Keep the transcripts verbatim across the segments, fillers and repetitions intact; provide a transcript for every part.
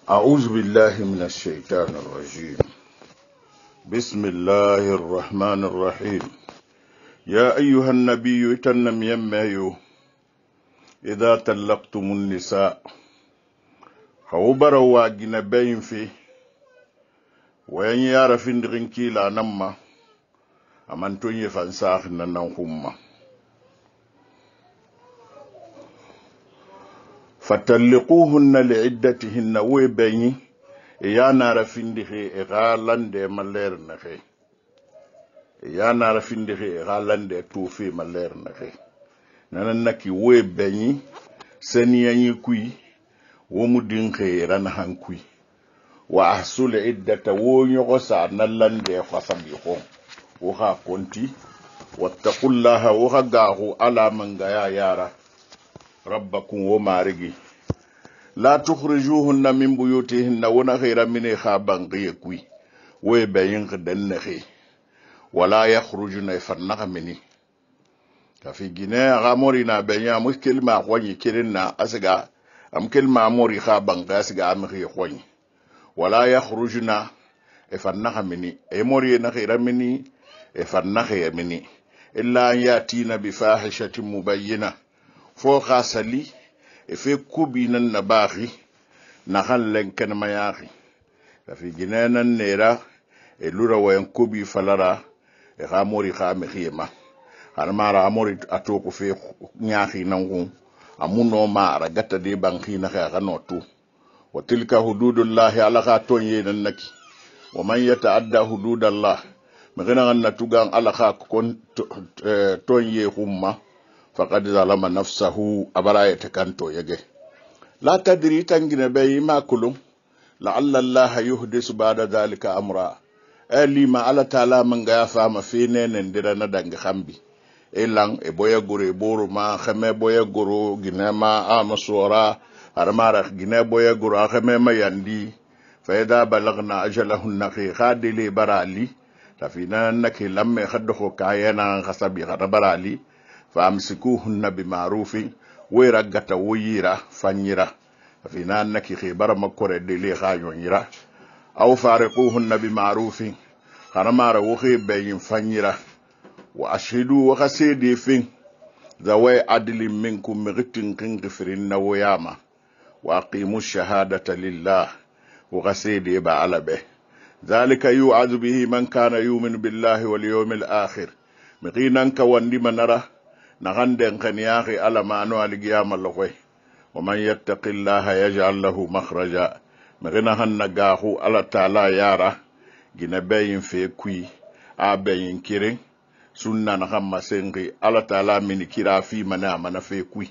أعوذ بالله من الشيطان الرجيم. بسم الله الرحمن الرحيم. يا أيها النبي تنم يميو إذا طلقتم النساء خوبروا واجنا بين في وين يعرف ندرنكي لا نما أمانتون يفنساخ ننهم فتلقوهن لعدتهن ويبيني يا نار فيندخي غالان دي مالير نخي يا نار فيندخي غالان دي توفي مالير نخي نانكي ويبيني سنياني كوي ومدينخي رانهان كوي وأحصل عدة ونيغسا نلان دي خصبيخو وخا كنتي واتقوا الله وخا على من غايا يارا ربكم ومارغي لا تخرجوهن من بيوتهن ونخير من خابن غيكوي ويبين خدنخي ولا يخرجن يفرنغ مني كفي جنيه غامورينا بيان مشكل ما خواني كيرنا اسغا ام كلمه موري خابن غاسغا امخي خواني ولا يخرجن يفرنغ مني اي موري نخير مني يفرنغ مني الا ان ياتينا بفاحشه مبينه فوق سالي في كوبينا نباخي نخل لنكن مياخي في جنانا نيرا اللورا وين كوبي فلارا غاموري خامي خيما انا مارا اموري اتوكو في نياخي نانغو امونو مارا غتا دي بانخي نخا غنوتو وتلك حدود الله على خاتون يننكي ومن يتعدى حدود الله مغنا نتوغان على خا كون تون يهما فقد ظلم نفسه أبراية كانتو يجي لا تدري تنجن بي ما كلهم لعل الله يحدث بعد ذلك أمرا ألي ما على تعالى من غيا فاما فينين ندرنا دنگ خمبي إلان إبويا غوري بورو ما خمي بويا غورو جنة ما آمسورا هرمارخ جنة بويا غورو خمي ما يندي فإذا بلغنا أجلهن خي خادي لي برالي تفينا نكي لما يخدخو كاينا خصبي خربرالي فامسكوهن بمعروف ويرغتا ويرا فنيرا فينا نكي خبر مكور دلي خايونيرا او فارقوهن بمعروف خرمار وخي بين فنيرا واشهدوا وخسيدي فين ذوي عدل منكم مغتن كنغفرن وياما واقيموا الشهاده لله وخسيدي بعلبه ذلك يوعظ به من كان يؤمن بالله واليوم الاخر مغينن كوندي منرا نغندن خنياخي على ما انو القيامه لوي ومن يتق الله يجعل له مخرجا مغنا هنغاخو على تعالى يارا جنبين في كوي ابين كيرين سنة نخم سنغي على تعالى من كرا في منا من في كوي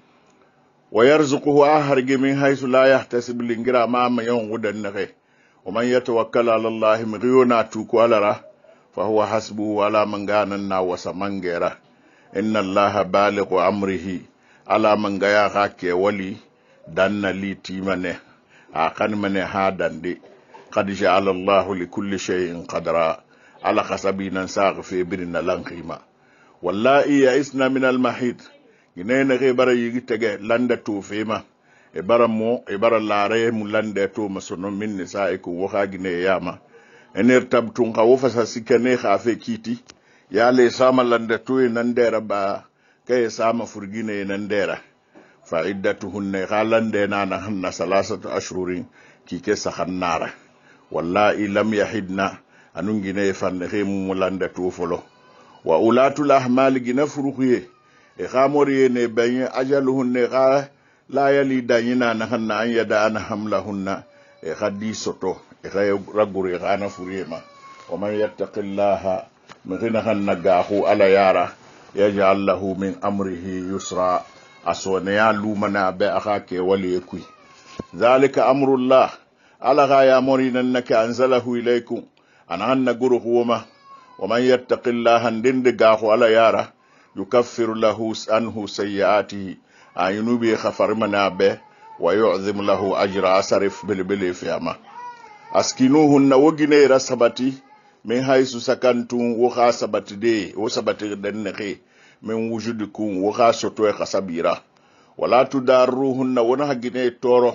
ويرزقه احرج من حيث لا يحتسب لنغرا ما ما يونغدن نخي ومن يتوكل على الله مغيونا توكو على فهو حسبه على من غاننا وسمنغيرا إن الله بالغ أمره على من غيا غاكي ولي دان لي تيمانه أكن من هادان دي قد جعل الله لكل شيء قدرا على حسبنا ساغ في برنا لنخيما والله يئسنا من المحيط جنين غيبر يجتغي لند توفيما إبرا مو إبرا لاري ملند تو مسنو من نسائكم وخا جني ياما إن ارتبتم خوفا سكني خافي كيتي ya le sama landa tuwe nandera ba kay sama furgine nandera fa iddatuhunna khalande nana hanna salasatu ashhurin kike sakhannara wallahi lam yahidna anungine fanne khemu landa tuwfolo wa ulatul ahmal gina furuhiye e khamori ne banye ajaluhunna kha la yali danyina na hanna an yada ana hamlahunna e khadi soto e khay raguri khana furiyema wa man yattaqillaha مغنى هنغاهو على يارا يجعل له من أمره يسرا أسونيا لومنا بأخاك وليكوي ذلك أمر الله على غاية مرين أنك أنزله إليكم أنا هنغره وما ومن يتق الله هندغاهو على يارا يكفر له عنه سيئاته أينوبي خفر منا به ويعظم له أجر أسرف بالبلي فيما أسكنوهن وغني رسبتي من حيث سكنتم وخا سبتدي وسبتي دنخي من وجودكم وخا سوتو خسبيرا ولا تداروهن ونهجني تورو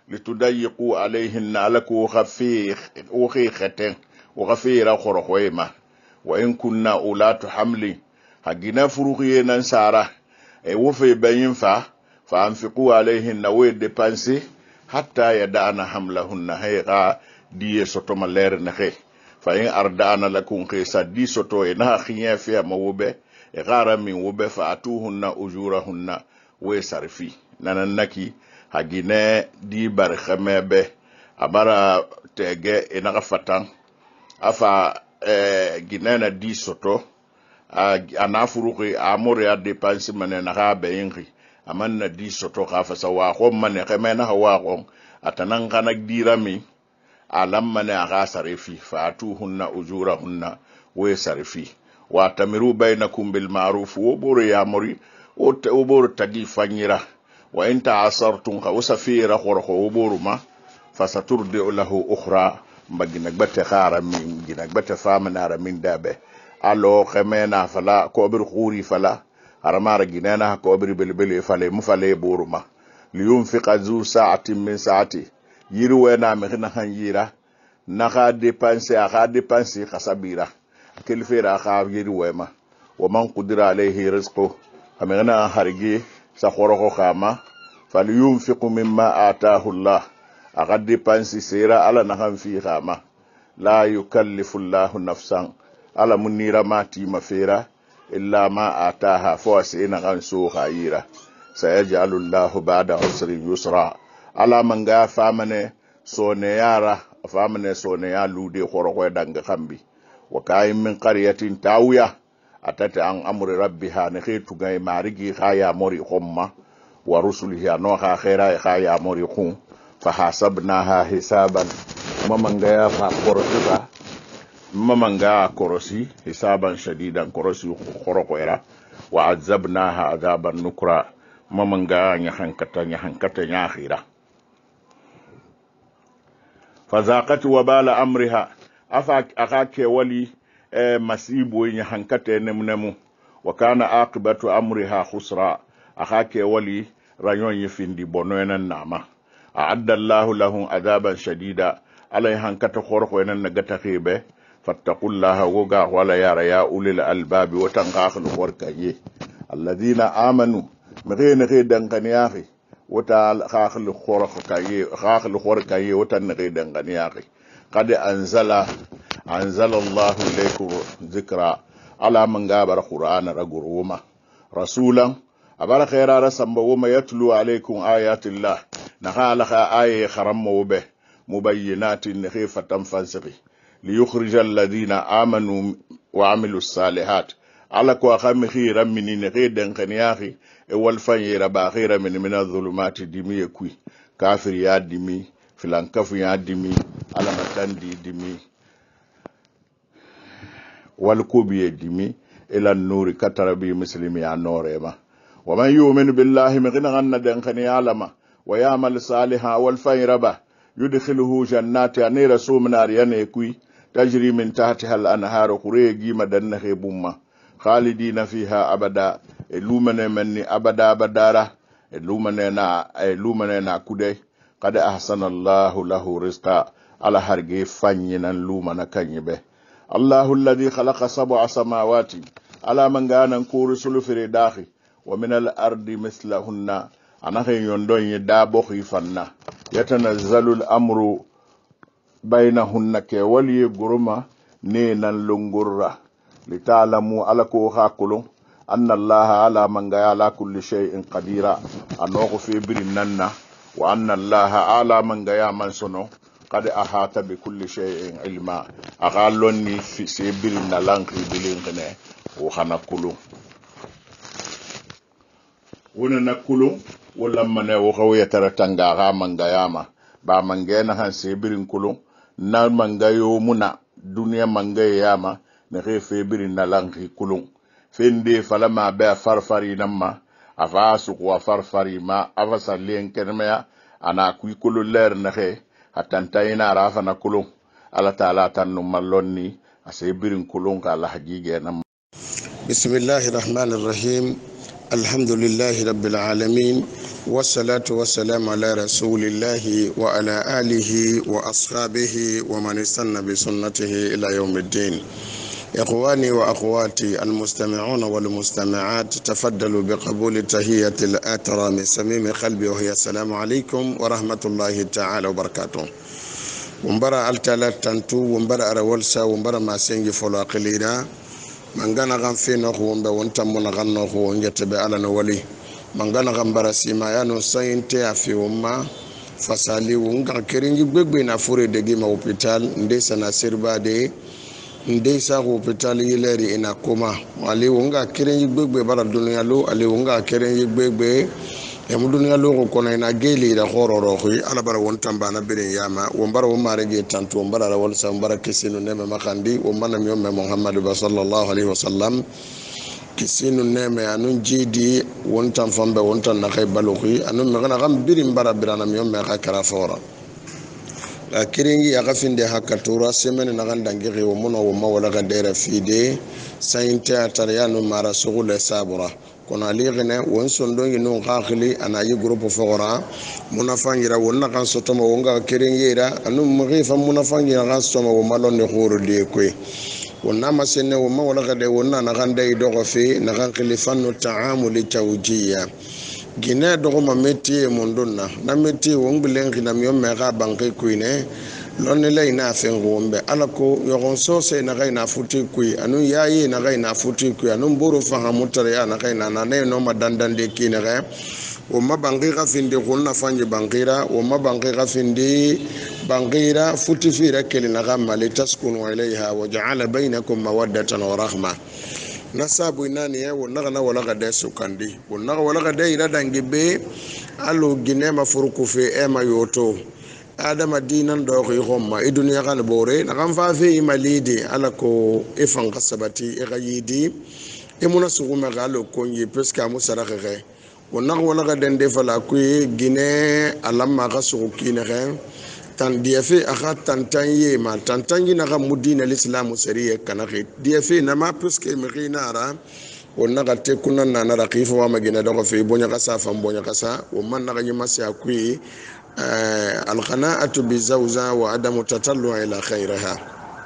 لتضيقوا عليهن لكو خفيخ وخيختين وغفير خرخويما وإن كنا أولات حمل حقنا فروغي ننسارة وفي بينفع فأنفقوا عليهن ويد ديبانسي حتى يدعنا حملهن هيغا دي سوتو مالير نخي فإن أردعنا لكم خيسا دي سوتو إنها خيان فيها موبة غارة من وبة فأتوهن أجورهن ويسارفي ناننكي حقنا دي برخمة به أبارا تيجي إنها فتان afa eh, ginena di soto a anafuruki amore a depansi mane na ha beyinri amanna di soto ka fa sawa ko mane kemena hawa ko atanan kana dirami alam mane aga sarifi fa atuhunna ujurahunna wa sarifi wa tamiru bainakum bil ma'ruf wa buru ya muri o buru tagi fanyira wa inta asartum ka usafira khorkho buru ma fasaturdi lahu ukhra mbagina gbate khara min gina gbate famana min dabe allo khemena fala ko bir khuri fala aramara ginana ko bir belbele fale mu fale buruma liyunfiqa zu sa'atin min sa'ati yiru wena me khina hanjira na ga dépenser a ga dépenser khasabira kelfera kha yiru wema wa man qudira alayhi rizqu amena harigi sa khoroko khama falyunfiqu mimma ataahu Allah aga dépensi sera ala nahan fi khama la yukallifu Allahu nafsan ala munira mati mafira illa ma ataha fawasina gan su khayira sayaj'alu Allahu ba'da usri yusra ala manga famane sone yara famane sone ya lude khoroko danga khambi wa kayim min qaryatin tawiya atata an amri rabbiha ne khitu gay marigi khaya mori khomma wa rusulihi no kha khaira khaya mori khum فحسبناها حسابا ممنغا فقرسبا ممنغا كرسي حسابا شديدا كرسي خرقيرا وعذبناها عذابا نكرا ممنغا نحنكتا نحنكتا ناخيرا فذاقت وبال امرها افاك اخاك ولي مسيب نحنكتا نمنمو وكان عاقبه امرها خسرا اخاك ولي رانيون يفندي بونونا نعمه أعد الله لهم عذابا شديدا عليهم كتخورق وينن نغتخيبه فاتقوا الله وغا ولا يرى يا أولي الألباب وتنغاخ الخوركاي الذين آمنوا مغين غي دنغنياخي وتا خاخ الخوركاي خاخ الخوركاي وتنغي دنغنياخي قد أنزل أنزل الله إليكم ذكرى على من غابر قرآن رغروما رسولا أبارك خيرا رسم وما يتلو عليكم آيات الله نخالق آية خرم به مبينات نخيفة فانسقي ليخرج الذين آمنوا وعملوا الصالحات على كو خام خيرا من نخيدن خنياخي اول فنير باخيرا من من الظلمات دمي كوي كافر يا دمي فلانكف يا دمي على متان دي دمي والكوبي دمي الى النور كتربي مسلمي يا نورما ومن يؤمن بالله مغنى غنى دن خنيالما ويعمل صالحا والفيربا يدخله جنات يعني رسول من أريان يكوي تجري من تحتها الأنهار قريجي مدن خيبوما خالدين فيها أبدا اللومن مني أبدا بدارة اللومن نا اللومن نا كودي قد أحسن الله له رزقا على هرجي فنينا اللومن كنيبه الله الذي خلق سبع سماوات على من كان نكور سلفر داخي ومن الأرض مثلهن أنا يندون يدابو خيفنا يتنزل الأمر بينهن كولي غرما نينا لنغرة لتعلموا على كوها كلهم أن الله على من على كل شيء قدير أنه في برننا وأن الله على من من سنو قد أحاط بكل شيء علما أغالوني في سيبرنا لانكي بلينغني وخنا كلهم وننا كلهم ولما نوخو يترتنغا غامن غياما با منغينا هان سيبرين كلو نال منغيو منا دنيا منغياما نخي فيبرين نالانخي كلو فيندي فلما بي فرفري نما افاسق وفرفري ما افاسا لين كنميا انا كوي كلو لير نخي حتانتاينا رافنا كلو على تعالى تنو مالوني سيبرين كلو على حقيقة نما. بسم الله الرحمن الرحيم الحمد لله رب العالمين والصلاة والسلام على رسول الله وعلى آله وأصحابه ومن استنى بسنته إلى يوم الدين. إخواني وأخواتي المستمعون والمستمعات، تفضلوا بقبول تحية الأترى من صميم قلبي، وهي السلام عليكم ورحمة الله تعالى وبركاته. ومبرا التلا تنتو ومبرا أرولسا ومبرا ما سنجي فلو قليلا من غانا غان فينوخ ومبا وانتمونا غانوخ ونجتبه على نولي من غانا غان براسيما يانو ساينتي أفي وما fasali wunga kiringi gbegbe na fure degi ma hospital ndesa na sirba de ndesa hospital yileri ina koma ali wunga kiringi gbegbe bara dunya lo ali wunga kiringi gbegbe e mu dunya lo ko kono ina geli da hororo ko ala bara won tamba na birin yama won bara won mare ge tantu won bara wal sa bara kisinu ne ma makandi won manam yomme muhammad sallallahu alaihi wasallam kisinu neme anun jidi wontan fambe wontan na kay baluki anun magana gam birim bara birana mi yomme ka kara fora la kiringi ya gafinde hakatura semene na ganda ngiri wo mono wo mawala ga dere fide sainte atariano mara sugule sabura kono aligene won sondongi non khakili ana yi groupe fora munafangira wonna kan sotoma wonga kiringi ra anun mughifa munafangira kan sotoma wo malonde khoro de kwe ونما سنة وما ولا غدا ونا نغان داي دوغ في نغان خلفان التعامل التوجيهي جنا دوغ ما متي موندونا نمتي وون بلين خنام يوم ميغا بانكي كوينه لون لاي نافين غومبه alako yogon sose na gaina futi kui anu yayi na gaina futi kui anu boro fahamu tare na gaina na ne no madandan de kinere وما بانغيرا فيندي قلنا فانجي بانغيرا وما بانغيرا فيندي بانغيرا فوتي في ركل نغم لتسكنوا إليها وجعل بينكم مودة ورحمة نسابو نانيا ونغنا ولا غدا سكاندي ونغ ولا غدا إلى دانجبي ألو جنيه مفروكو في إما يوتو آدم دينا دوغي غما الدنيا غان بوري نغم فافي ماليدي ألكو إفان قصبتي إغيدي إمونا سغوما غالو كوني بسكا مسرغي ونغ ولا غدن دفلا كوي غيني علما غسو كينغ تان ديفي اخا تانتان يما تانتان ينا مدين الاسلام سريه كنخي ديفي نما بسكي مغينارا ونغ تكون نانا رقيف وما غينا دوغ في بونيا غسا فام بونيا غسا ومن نغ يمسيا كوي القناعه بزوجها وعدم التطلع الى خيرها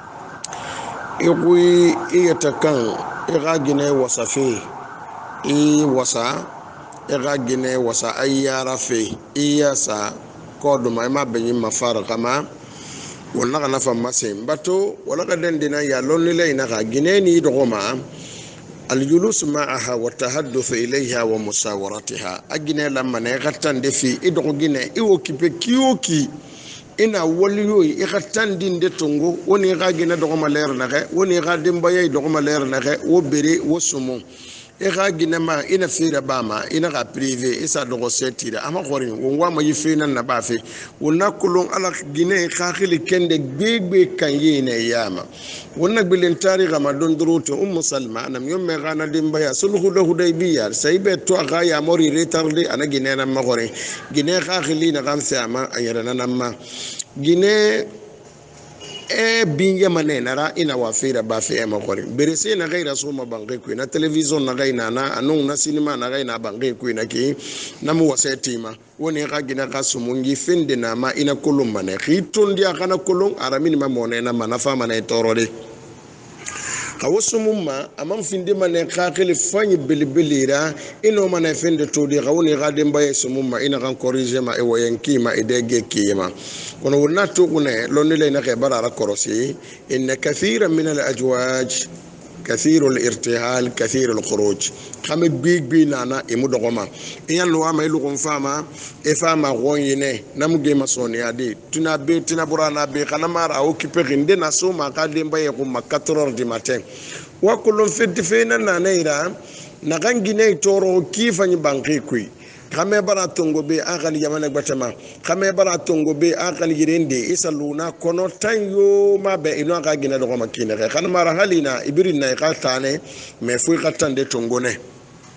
يقوي يتكن اغاغيني وصفي اي وصا ega gine wasa ayyara fe iyasa kodu ma ma benyi mafara kama wonna kana fa masim bato wala ka dendina ya lonni leina ka gine ni dogoma al julus ma'aha wa tahadduth ilayha wa musawaratiha agine lamma ne gatande fi idogo gine iwo kipe kiyoki ina waliyo i gatandi de tongo woni ga gine dogoma leer na ke woni ga dimbaye dogoma leer na ke wo bere wo sumu ega ginema ina fira bama ina ga privé isa dogo setira ama khori wonwa ma yifina na bafe wonna kulon ala gine khakhili kende gbegbe kan yene yama wonna bilen tariga ma don duruto ummu salma anam yomme gana dimba ya sulhu lahu daybiya saybe to ga ya mori retarde ana gine na ma khori gine khakhili na gam sama ayara na ma gine e binge mane nara ina wafira bafi e makori berese na gaira soma bange ku na television na gaina na anung na cinema na gaina bange ku na ki namu wasetima woni ga gina ga sumungi finde na ma ina kolum mane khitondi akana kolum aramini ma mone na manafa mane torode kawusumuma amam finde mane khakili fanyi bilbilira ino mane finde todi gawni gadem baye sumuma ina kan corriger ma e wayenki ma idege kiyama kono wonna to kune lonni le na ke barara korosi in kathira min al ajwaj كثير الارتحال كثير الخروج خم بيج بينانا يمدغما إن لو ما يلقون فما إفما غوينه نمجي مسوني أدي تنا بي تنا برانا بي خنمار أو كيبرين دنا سوما قادم بيكم مكترور دي ماتين وكلهم في الدفينا نانيرا نغنجي تورو كيف نبانكي كوي kame bara tongo be akali yamane gbatama kame bara tongo be akali yirende isaluna kono tanyo mabe ino aka gina do makine kan mara halina ibirina ka tane me fu ka tande tongo ne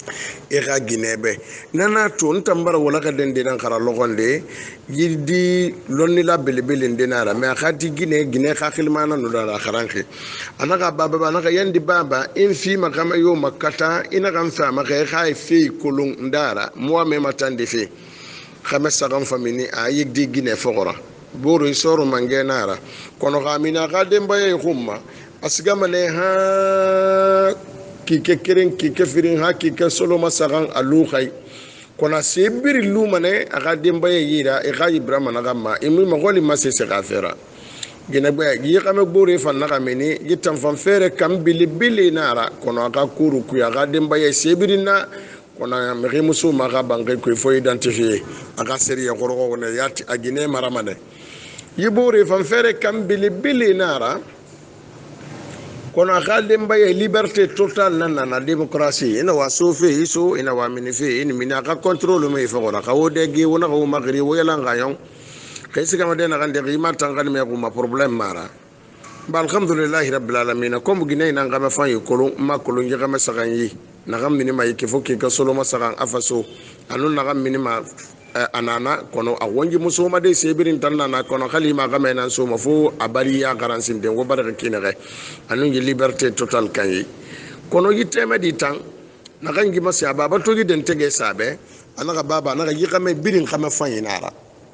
ega ginebe nana to ntambara wala ka den dinan khara logonde yidi lonni la belebele ndinara me khati gine gine khakhilmana no dara kharanke anaka baba anaka yandi baba in fi makama yo makata ina kan fa maka khay fi kulun ndara mo me matande fi khamasa kan famini a yidi gine fogora buru isoro mangenara kono khamina kadem baye khumma asigama le ha kike kirin kike firin ha kike solo masagan alukai kona sebiri lumane aga dembaye yira e ga ibrahima na gamma imi magoli masese gafera gina ba yi kame bore fan na gameni yitam fan fere kam bili bili nara kono aga kuru ku ya ga dembaye sebiri na kona mege musu maga bange ko fo identifier aga seri ya gorogo ne yati agine maramane yi bore fan fere kam bili bili nara kono akadem baye liberté totale nana na démocratie ina wa sofe iso ina wa minife ina mina ka contrôle me fo na ka wode gi wona ko magri wo yala ngayon kaysi kama de na gande rima tangan me ko ma problème mara ba alhamdulillah rabbil alamin comme ginay na ngama fan yi kolon ma kolon ngi kama sagan yi na gam minima yike fo ki ka solo ma sagan afaso anu na gam minima anana kono a wonji musoma de sebirin tanna na kono khalima game nan soma fo abari ya garansin de wo baraka kinere anu ngi liberté totale kanyi kono yitema di tan na gangi masi ababa to gi den tege sabe anaka baba anaka yi game birin xama fanyinara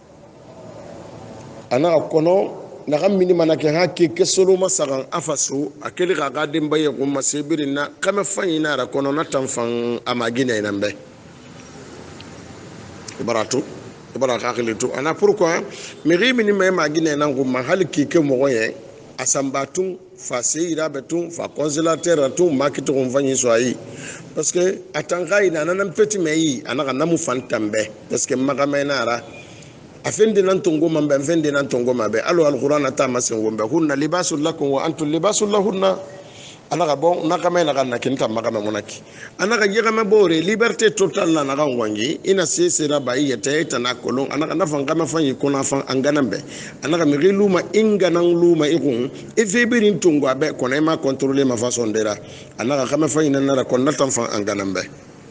anaka kono na gam minima na ke hakki ke solo masagan afaso akeli ga ga dem baye ko masebirin na xama fanyinara kono na tanfan amagine nambe baratu baraka akhilitu ana pourquoi miri mini me magine nangu mahal kike mogoye asambatun fa seira betun fa consulateur tu makitu konfanyi soyi parce que atanga ina nan petit meyi anaka namu fantambe parce que magamenara afendi nan tongo mambe afendi nan tongo mabe alo alquran ata masen wombe hunna libasul lakum wa antum libasul lahunna anaka bon nakame na kana kinta makame monaki anaka yegame bore liberté totale na naka ngwangi ina sese na bayi yete tana kolon anaka nafa ngama fanyi kona fan anganambe anaka miriluma ingana luma ikun efebirin tungo abe kona ma contrôler ma façon dera anaka kama fanyi na kon na tan fan anganambe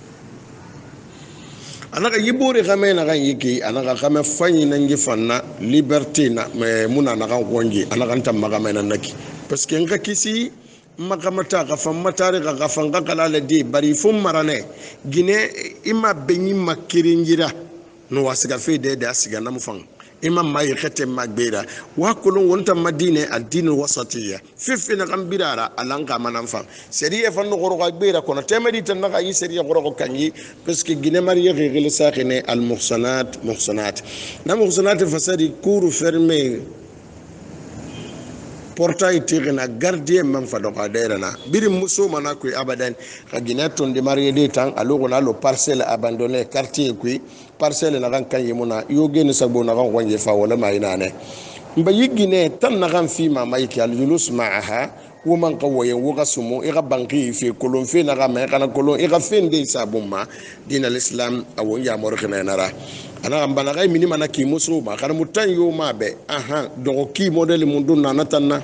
anaka yibore kame na kan yiki anaka kama fanyi na ngi fanna liberté na muna na kan ngwangi anaka tan makame na naki parce que nga kisi makamata gafan matare ga gafan ga kalala de bari fum marane gine ima benyi makiringira no wasiga fe de de asiga namfan ima mai khete magbera wa kulun wonta madine addin wasatiya fifi na gambirara alanka manamfan seriye fan no goro ga gbera kono temedi tan na yi seriye goro ko kanyi parce que gine mariye gele sakhine al muhsanat muhsanat na muhsanat fasadi cour fermé portail tirina gardien man fa do kadera na biri muso mana ko abadan kagina ton de marié de temps alors on a le parcelle abandonné quartier ko parcelle na kan kan yimuna yo gene sabo na kan wonje fa wala mayina ne mba yigine tan na kan fi ma mayki al julus ma'aha wo man qawaye wo gasumo e ga banki fi kolon fi na ga me kana kolon e ga fende sabumma din al islam awon ya mor khina nara ana ambana ga mini mana ki muso ba kana mutan yo mabe aha do ki model mundun na natanna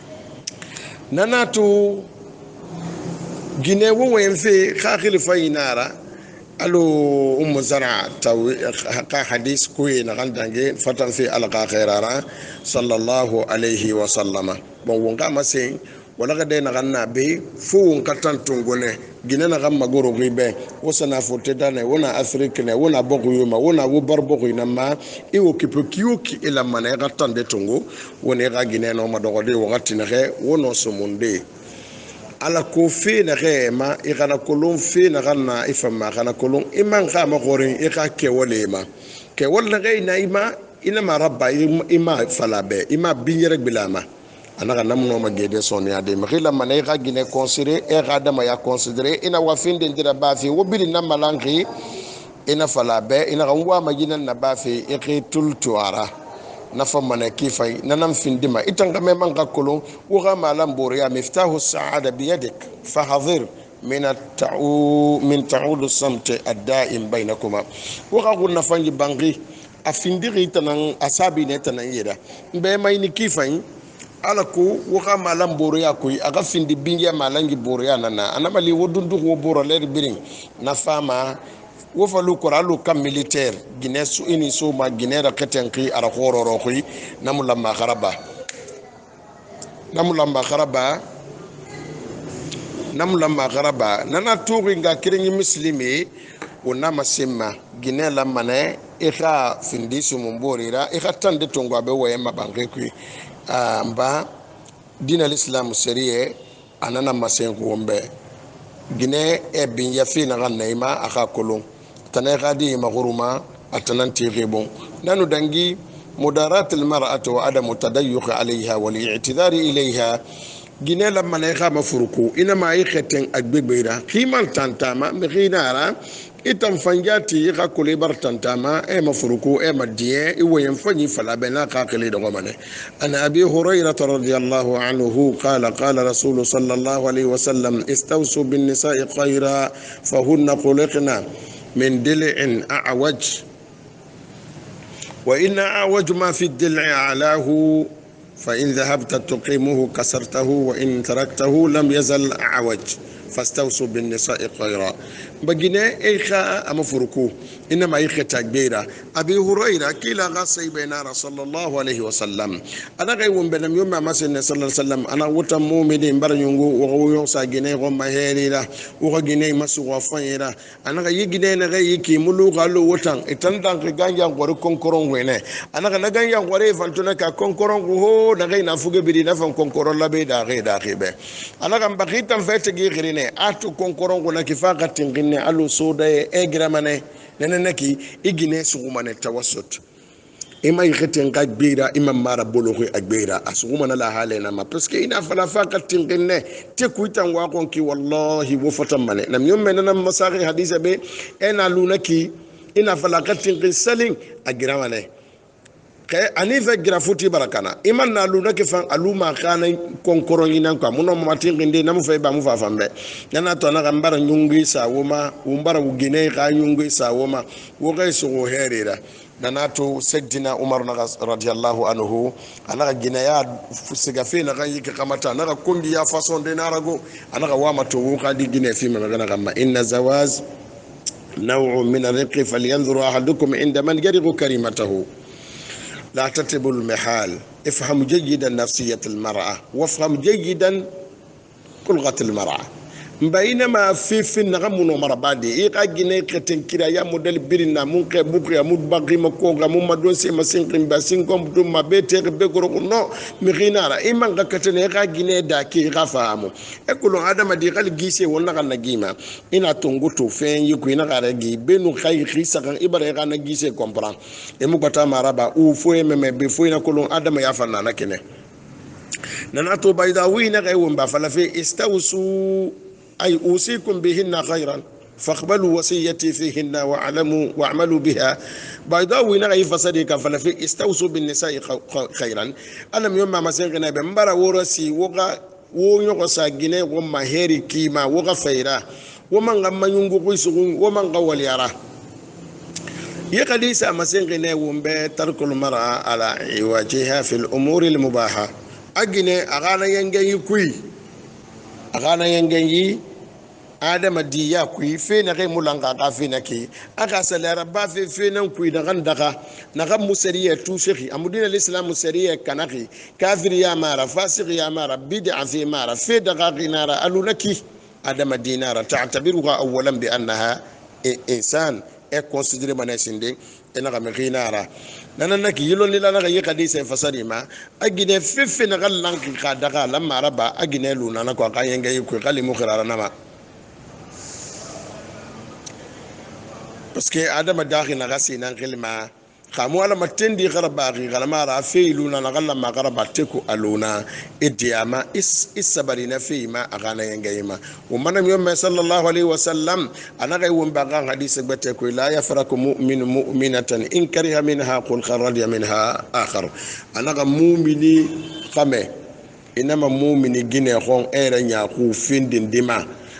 nanatu gine wo wen fi khakhil fainara alo um zara taw ka hadith ko na gandange fatan fi al khairara sallallahu alayhi wa sallama bon wonga masen wala ga de na ganna be fu won katan tungone gine na gamma goro ribe wosana fote dane wona afrique ne wona boku yuma wona wo bar boku ina ma e o kipo kiyoki ila mana ga tande tungo woni ga gine no ma dogo de wakati na ge wono somunde ala ko fe na ge ma e kana kolon fe na ganna ifama kana kolon iman ga ma gorin e ka ke wolema ke wala ge na ima ina ma rabba ima falabe ima binyere bilama anaka namno ma gede soni ade makila mané ga gine considérer e ga dama ya considérer ina wa finde ndira ba fi wo biri na malangi ina fala be ina ga wa ma gine na ba fi e ke tultuara na fa mané kifay nanam findima itanga me manga kolon wo ga malam boriya miftahu saada bi yadik fahadhir min at-ta'u min ta'ud as-samt ad-da'im bainakuma wo ga gunna fangi bangi afindiri tanan asabi ne tanan yeda be may ni kifay alaku waka malam boroya koy aga findi binge malangi boroya nana anamali wodundu wo boro ler biring na fama wo falu koralu kam militaire Guinée su ini so ma Guinée ra ketenki ara hororo koy namula ma kharaba namula ma kharaba namula ma kharaba nana turi nga kiringi muslimi wona masimma Guinée la mane ika findi su mumborira ika tande tongwa be waye mabange koy mba dina l'islam seriye anana masenku wombe Guinée e binya fina gannaima aka kolon tanay gadi maguruma atananti ribon nanu dangi mudarat almar'atu wa adamu tadayyuq alayha wal i'tidar ilayha Guinée la manayha mafuruku ina ma yiketen agbegbeira khiman tantama merinara itam fanjati ka kule bartantama e mafuruku e madie e woyen fanyi fala bena ka kale do ngomane ana abi hurairah radhiyallahu anhu qala qala rasul sallallahu alayhi wasallam istawsu bin nisa'i khayra fahunna khuliqna min dil'in a'waj wa inna a'waj ma fi ad-dil'i a'lahu fa in dhahabta tuqimuhu kasartahu wa in taraktahu lam yazal a'waj fastawsu bin nisa'i khayra bagine eikha amafuruku inma yikhata gbeira abi hurayra kila gasay bayna sallallahu alayhi wasallam ana gay won benam yumma masin sallallahu alayhi wasallam ana wutam mu'minin baranyungu wo yo sa gine go maherira wo gine masu wa fayira ana gay gine na gay yiki mulu galo wutan itan dan ganja ngor konkoron wene ana ga ganja ngore fantuna ka konkoron ho na gay na fuge bidi na fan konkoron labe da gay da khibe ana ga bakitam fete gi khirine atu konkoron go na kifaka tingin alu soda e gramane neneneki igine sugumane tawassut ima ykheten ka gbira ima mara bologo agbira asugumana la halena ma parce que ina fala faqa tingine te kuitan wa konki wallahi wo fatamane nam yomme nan masari hadisa be ena lunaki ina fala ka tingin salin agramane ke anifa grafuti barakana iman na luna ke fan aluma kana konkoron yinan ka muno matin nginde namu fe ba mu fa fambe nana to na gambara nyungi sa woma umbara ugine ka nyungi sa woma wo kai so herira nana to sayyidina umar na radiyallahu anhu ana gina ya siga fe na kan yike kamata na kombi ya façon de narago ana wa mato wo ka di gine fi ma gana gamma inna zawaz naw'un min ar-riqi falyanzuru ahadukum inda man yariqu karimatahu لا تتبوا المحال افهم جيدا نفسية المرأة وافهم جيدا لغة المرأة بينما في في النغم ومربادي إيقا جيني كتن كرا يا موديل بيرنا مونك بوكرا مود باغي مكوغا مودون سي ماسينكم باسينكم دوم ما بيتير بيغرو نو ميغينارا إيمان كتن إيقا جيني داكي غفامو اكلو ادم دي قال غيسي ونا غنا غيما إنا تونغوتو فين يكو إنا غارا غي بينو خاي خيسا كان إبرا غنا غيسي كومبران إمو كتا مرابا او فوي ميمي بفوي نكلو ادم يافنا نكنه نناتو بيداوي نغيوم بافلا في استوسوا أي أوصيكم بهن خيرا فاقبلوا وصيتي فيهن واعلموا واعملوا بها بيضاوي نغي فسدك فلفي استوصوا بالنساء خيرا ألم يوم ما سيغنا بمبارا ورسي وغا وغا جيني وما هيري كيما وغا فيرا ومن غما ينغو قيسون ومن غوال يرا يقديس ما سيغنا ومبا ترك المرأة على عواجها في الأمور المباحة أجني أغانا ينجي كوي أغانا ينجي adama di ya kui fe na kai mulanga ka fe na ki aka salara ba fe fe nan kui da ganda ka na ga musariya tu shekhi amudin alislam musariya kanaki kafir ya mara fasik ya mara bid'a fi mara fe da ga ginara alunaki adama dinara ta'tabiruha awwalan bi annaha insan e considéré manasinde ena ga ginara nanan naki yilon lila na ga yikadi sai fasari ma agine fe fe na ga lanki ka daga lamma raba agine luna na ko ka yenga yiku kalimu khirara nama parce que adama daxi na gasi nan khilma khamu ala matendi garaba gi galama ra feiluna na galla ma garaba teku aluna idiyama is isabarina feima agana yengayima umana miyoma sallallahu alaihi wasallam anaga won baga hadith gbete ko la yafraku mu'minu mu'minatan in kariha minha qul kharadiya minha akhar anaga mu'mini khame inama mu'mini gine khon era nya ku findin dima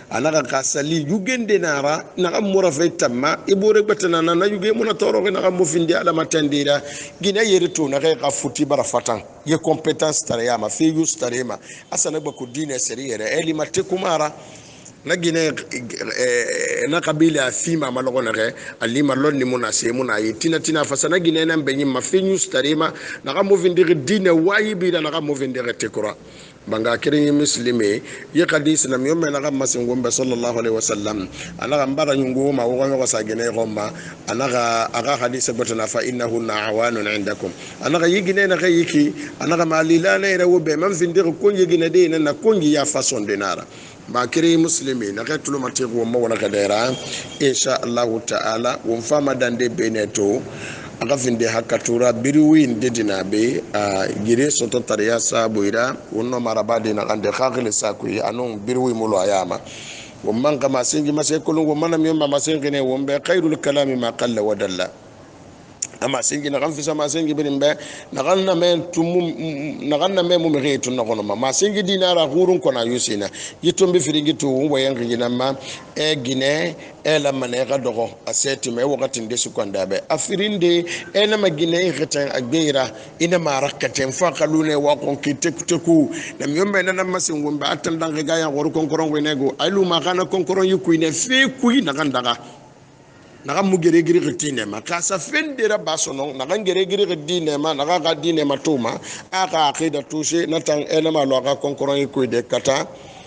anaga kasali yugende nara naga mura fe tamma ibore batana na yuge muna toro naga mufindi ala matandira gina yerito naga ka futi bara fatan ye competence tariyama fe yus tarima asana ba ko dine seriyere eli matte kumara na gine na kabila fima malogo nage ali malon ni muna se muna yitina tina fasana gine na benyi ma fe yus tarima naga mufindi dine wayibi naga mufindi tekura banga kirin muslimi ye hadis na miyo mena ga masingombe sallallahu alaihi wasallam anaga mbara nyungu ma wo ngo sagene gomma anaga aga hadis batana fa innahu na'awanun indakum anaga yigine na yiki anaga malilana ira wobe man findir ko yigine de na kongi ya façon de nara ba kirin muslimi na ga tulo mate ko mo wona kadera insha Allah ta'ala won fama dande beneto aga finde hakatura biriwin dedina be a gire soto tariya sabuira wonno marabade na ande khagile sakui anon biriwi mulo ayama womman kama singi mase kolon womman mi yomma masengi ne wombe khairul kalami ma qalla wa dalla ama singi na kan fisa masengi birimbe na kan na men tumum na kan na men mum reetu na kono ma singi dinara hurun kona yusina yitombe firingi to wayan gina ma e gine e la mane ga dogo aseti me wakati ndesu kwandabe afirinde e na magine khatan ageira ina marakaten fa kalune wa kon kitekteku na myombe na masengo mba atandanga ga ya gor konkoron wenego alu ma kana konkoron yukuine fe kuyi na kandaga naga mugere giri gitine ma kasa fendera basono naga ngere giri gitine ma naga ga dine ma tuma aka akida tushe natang elema lo ga konkoron ko de kata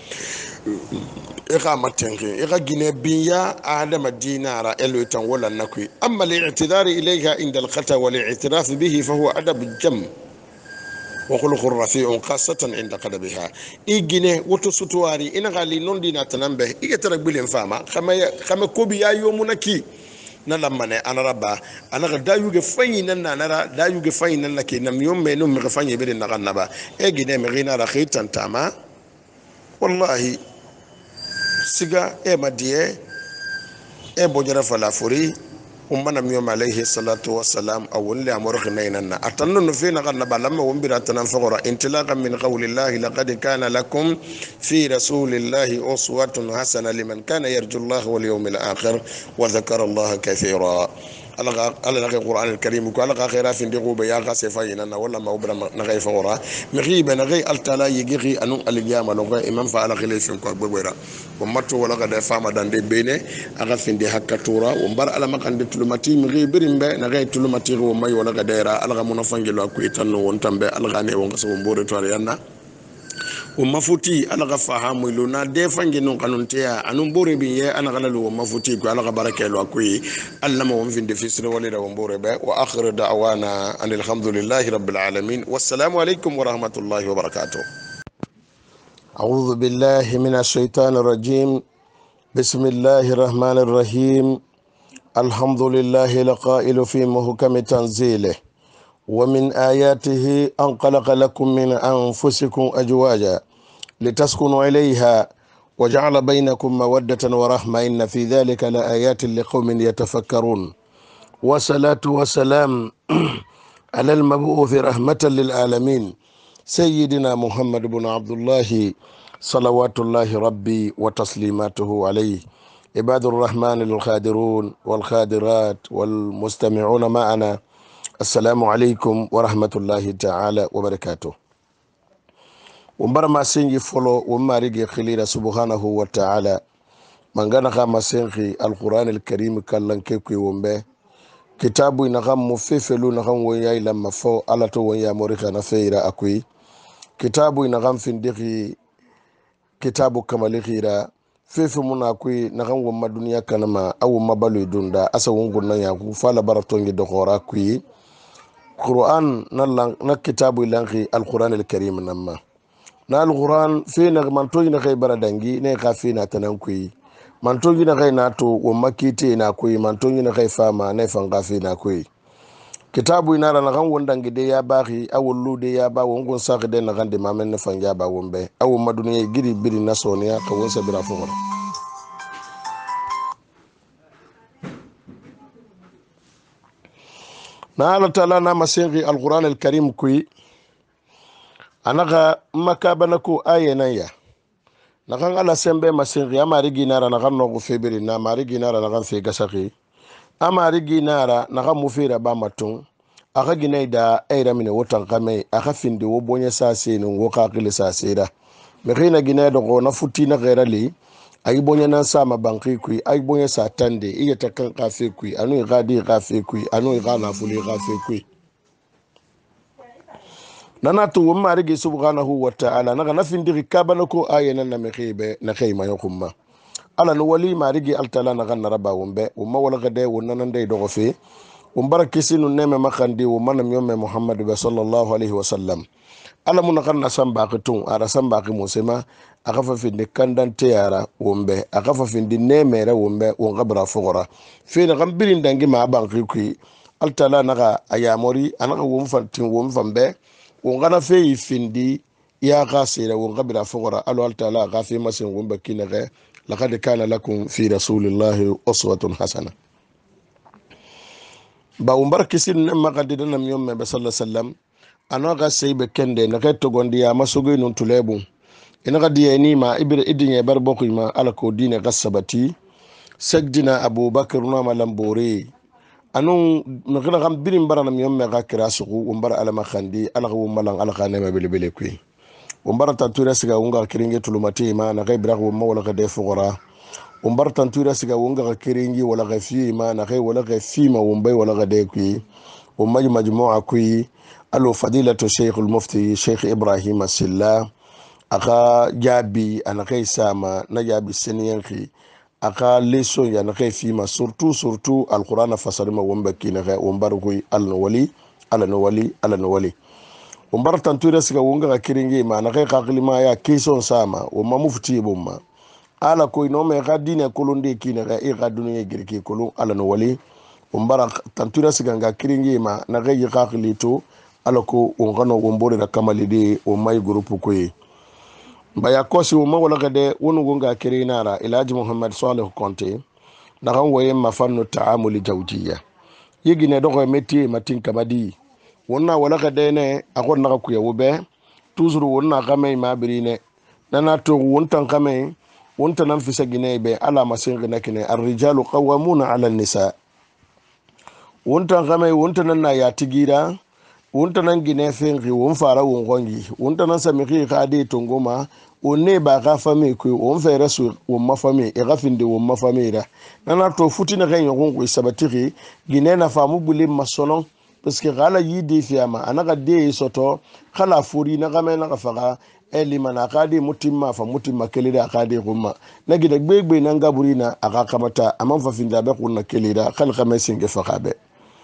e ga matenge e ga gine biya adama dinara elo tan wala nakui amma li'tidar ilayha inda al-khata wa li'tiraf bihi fa huwa adab jam wa khuluq rafi'un khassatan inda qadabiha igine woto sutuari ina gali non dina tanambe igetara bilen fama kama kama kobi ya yomunaki na lamane anaraba anaga dayuge fanyi nan nara dayuge fanyi nan nake nam yomme no mi fanyi be na ganaba e gine mi gina ra khitan tama wallahi siga e madie e bojara fala furi ummana mi yoma alayhi salatu wassalam awun li amru khinaina atannu no fi na ganaba lamma wombira tanan faqara intilaqan min qawli llahi laqad kana lakum fi rasulillahi uswatun hasana liman kana yarju allaha wal yawmil akhir wa dhakara allaha kathira alaga alaga alquran alkarim ko alaga khaira fi ndigo be ya ga sefayina na wala mawbra na gay fawra mi khibe na gay altala yigi anu aljama no imam fa ala khilafin ko gbegwera ko matto wala ga da fama dande bene aga finde hakatura o bar ala makande tulumati mi khibirimbe na gay tulumati ko may wala ga daira alaga munafangilo ko itanno won tambe alaga ne won so mbore to yanna o mafuti alaga fahamu iluna defange non kanuntea anun bore bi ye ana galalu o mafuti ko alaga barakelo akui allama won finde fisre walida won bore be wa akhir da'wana alhamdulillahi rabbil alamin wassalamu alaykum wa rahmatullahi wa barakatuh a'udhu billahi minash shaitanir rajim bismillahir rahmanir rahim alhamdulillahi laqailu fi muhkami tanzilihi ومن آياته أن خلق لكم من أنفسكم أزواجا لتسكنوا إليها وجعل بينكم مودة ورحمة إن في ذلك لآيات لقوم يتفكرون والصلاة والسلام على المبعوث رحمة للعالمين سيدنا محمد بن عبد الله صلوات الله ربي وتسليماته عليه عباد الرحمن الخادرون والخادرات والمستمعون معنا السلام عليكم ورحمة الله تعالى وبركاته ومبر ما سنجي فلو وما رجي خليل سبحانه وتعالى من غانا خاما سنجي القرآن الكريم كالان كيكوي ومبه كتابو نغام مفيفلو نغام وياي لما فو على تو ويا موريخا نفيرا أكوي كتابو نغام فندقي كتابو كماليخيرا فيفو منا أكوي نغام وما دنيا كانما أو مبالو دوندا أسا ونغونا ياكو فالا بارتونجي دخورا أكوي القرآن na kitabu ilanki alquran alkarim namma na alquran fi na mantoji na kai baradangi ne ka fi na tanan kuyi mantoji na kai na to wo makite na kuyi mantoji na kai fama ne fanga fi na kuyi kitabu ina na kan wonda ngide ya baki awullu de ya ba wongon saka de na gande mamen ne fanga ba wombe awu maduniya gidi biri na soniya ka wonsa bira fo na Allah ta'ala na masengi alquran alkarim kui anaga makabana ko ayenan ya nakan ala sembe masingi amari ginara nakan no febiri na mari ginara nakan fe gasaki amari ginara nakan mufira ba matun aka ginai da aira mine wotan kame aka findi wo bonye sase no wo ka kile sase da me khina ginai do ko na futi na gera li ay bonye nan sama banki kui ay bonye sa tande iya ta kan kafe kui anu ga di kafe kui anu ga na fuli kafe kui nana to wo mari ge subhanahu wa ta'ala naga na findi kabana ko ayena na me khibe na khayma yokumma ala no wali mari ge altala naga na raba wombe umma wala gade wonan dai do fe umbara kisinu neme makandi wo manam yomme muhammad sallallahu alaihi wasallam ala mun kan nasam baqitun ara sam baqi musema akafa findi kandante yara wombe akafa findi nemere wombe won qabra fuqara fi na gambirin dangi ma banqi ku altala naga ayamori anaka wom fantin wom fambe won gana fe findi ya qasira won qabra fuqara alu altala gafi masin wombe kinage laqad kana lakum fi rasulillahi uswatun hasana ba umbar kisin ne makandi da nam yomme be sallallahu alaihi wasallam anoga seybe kende na kay togondi ya masugo non tulebu ina gadi ni ma ibra idinye bar bokku ma ala ko dine gasabati sajdina abubakar no malambore anun ngana gam birim baranam yomme ga kirasugo umbar ala makandi ala ko malang ala khane ma bele bele kuy umbar tantura siga unga kiringe tulumati ma na kay brago mawla ga defugora umbar tantura siga wonga ka kiringi wala ga fi ma na kai wala ga fi ma wombai wala ga dai kuyi ummaj majmu'a kuyi alo fadilatu shaykh al-mufti shaykh ibrahim as-silla aka jabi ana kai sama na jabi seniyan ki aka leso ya na kai fi ma surtout surtout al-qur'ana fasarima womba ki na kai umbar kuyi al-wali al-wali al-wali umbar tantura siga wonga ka kiringi ma na kai qaklima ya kison sama umma mufti bumma ala koy no me ga dine kolonde kine ga e ga duniya girki kolon ala no wali umbara tantura siganga kiringi ma na ga yi qaklito ala ko on gano wombore da kamali de o may groupe koy baya kosi o mawala ga de wonu gonga kirinara ilaji muhammad salih konte na kan waye mafannu ta'amuli jawjiya yigine do ko metti matin kamadi wonna wala ga de ne akon na ku yawbe toujours wonna ga may mabirine nana to wontan kamay wonta nan fisa gine be ala masin gina kine ar-rijalu qawwamuna 'ala an-nisa wonta game wonta nan na ya tigira wonta nan gine fengi won fara won gongi wonta nan sami ki khade tongoma onne ba ga fami ko won fere su won mafami e ga finde won mafamira nana to futina ga yon ko sabatiri gine na famu buli masono parce que gala yidi fiama anaka de soto khala furi na game na faga eli mana akadi mutimma fa mutimma kelida akadi kuma nagida gbegbe na ngaburina aka kamata amman fa finda be kunna kelida khalqa mesinge faqabe